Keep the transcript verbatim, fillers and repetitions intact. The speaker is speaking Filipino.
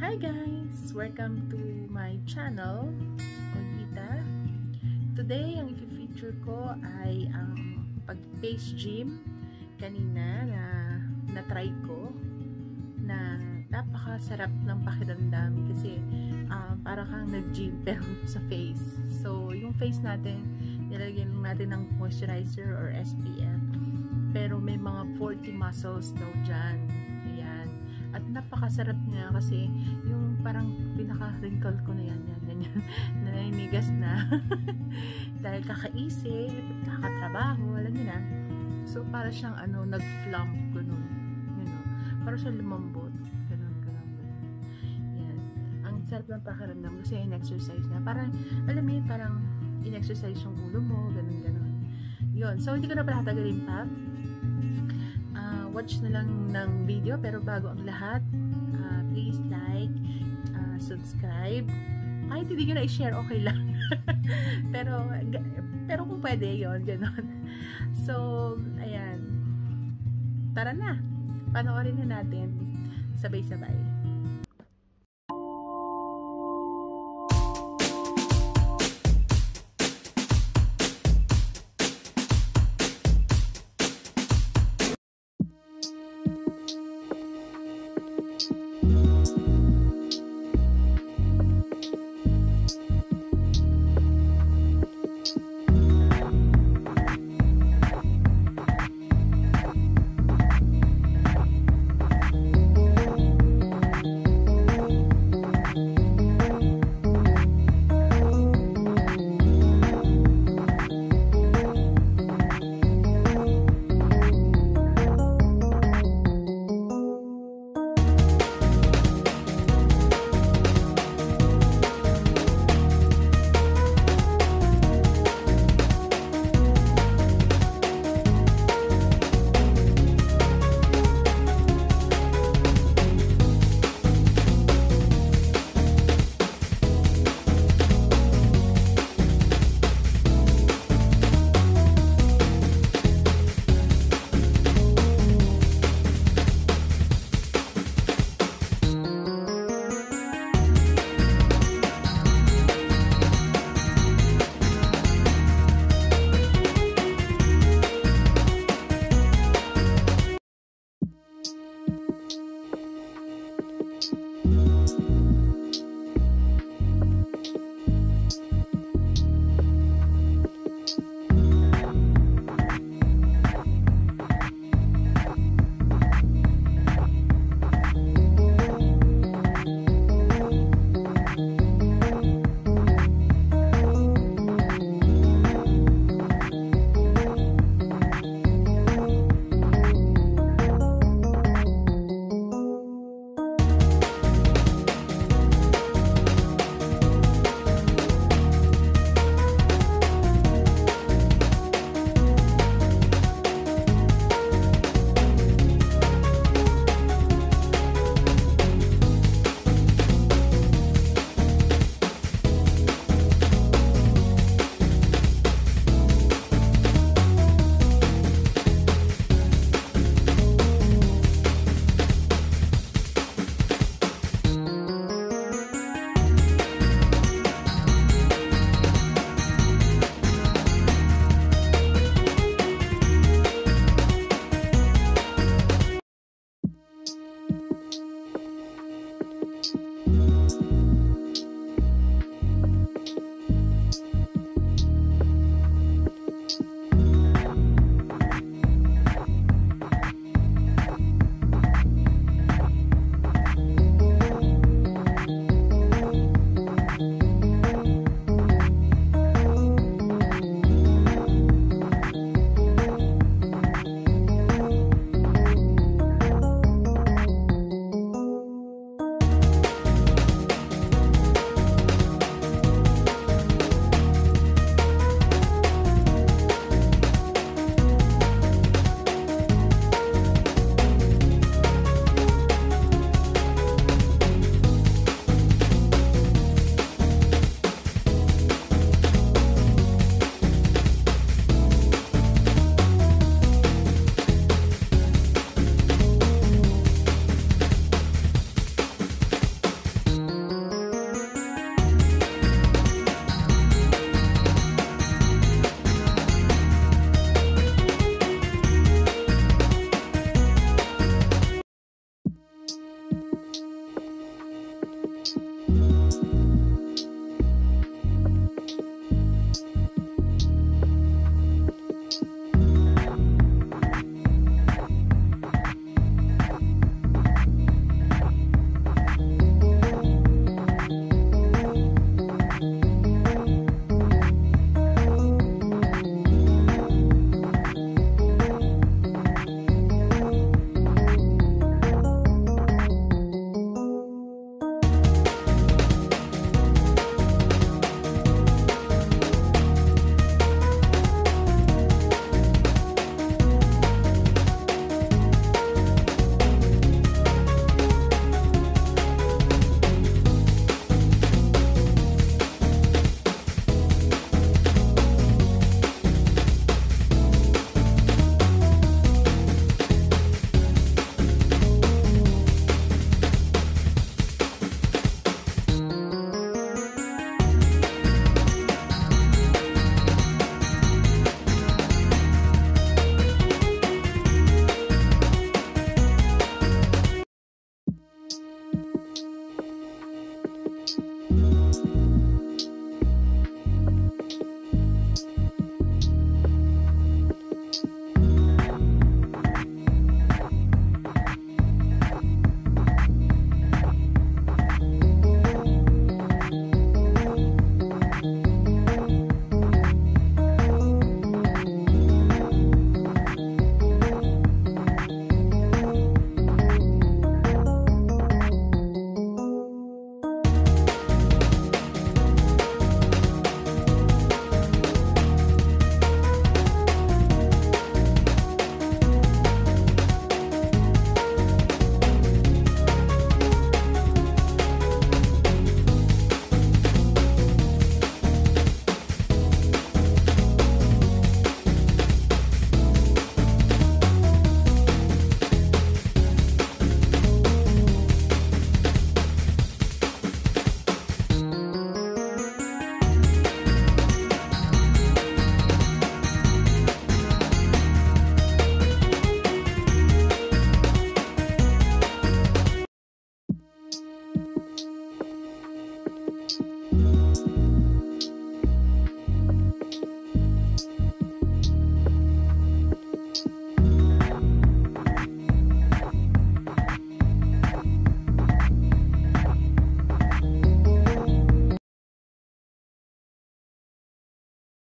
Hi guys! Welcome to my channel, Oyeeta. Today, ang i-feature ko ay ang pag-face gym kanina na na-try ko na napakasarap ng pakiramdam kasi um, para kang nag-gym pero sa face. So, yung face natin, nilagyan natin ng moisturizer or S P F. Pero may mga forty muscles daw dyan. Ayan. At napakasarap niya kasi yung parang pinaka-wrinkle ko na yan, yan, yan, yan. Naninigas na. Dahil kakaisip, kakatrabaho, alam niyo na. So, para siyang ano, nag-flump, ganun. You know, para siyang lumambot. Ganun, ganun, ganun. Yan. Ang sarap ng pakiramdam kasi in-exercise na. Parang, alam mo yun, parang in-exercise yung ulo mo, ganun, ganun. Yun. So, hindi ko na pala tagalin pa. Uh, watch na lang ng video, pero bago ang lahat, uh, please like, uh, subscribe. Kahit hindi nyo na i-share, okay lang. pero, pero kung pwede yun, gano'n. So, ayan. Tara na. Panoorin na natin. Sabay-sabay. Mm-hmm.